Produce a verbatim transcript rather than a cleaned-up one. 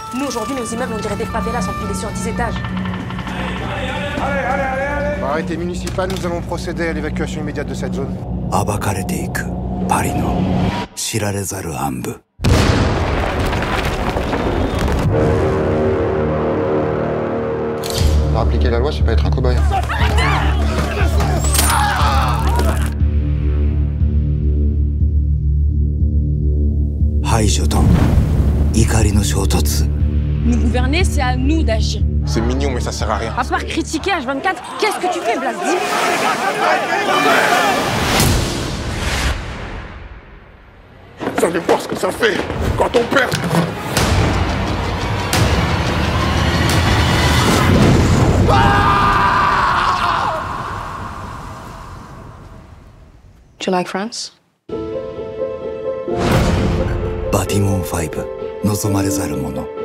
Nous, aujourd'hui, nos immeubles, on dirait des favelas empilés sur dix étages. Allez, allez, allez, allez. Par arrêté municipal, nous allons procéder à l'évacuation immédiate de cette zone. 暴かれていくパリの知られざる暗部。 Appliquer la loi, c'est pas être un cobaye. 排除と怒りの衝突。 Nous gouverner, c'est à nous d'agir. C'est mignon, mais ça sert à rien. À part critiquer H vingt-quatre, qu'est-ce que tu fais, Blas? Dis. Vous savez voir ce que ça fait quand on perd. Do you like France? バティモンファイブ望まれざるもの。